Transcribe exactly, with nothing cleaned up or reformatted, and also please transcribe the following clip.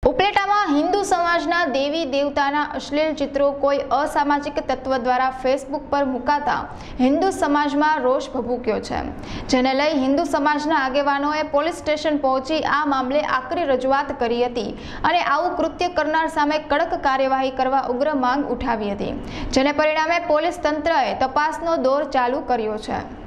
ઉપલેટામાં હિન્દુ સમાજના દેવી દેવતાના અશ્લીલ ચિત્રો કોઈ અસામાજિક તત્વ દ્વારા ફેસબુક પર મુકાતા હિન્દુ સમાજમાં રોષ ભભૂક્યો છે, જેને લઈ હિન્દુ સમાજના આગેવાનોએ પોલીસ સ્ટેશન પહોંચી આ મામલે આકરી રજૂઆત કરી હતી અને આવું કૃત્ય કરનાર સામે કડક કાર્યવાહી કરવા ઉગ્ર માંગ ઉઠાવી હતી, જેને પરિણામે પોલીસ તંત્રએ તપાસનો દોર ચાલુ કર્યો છે।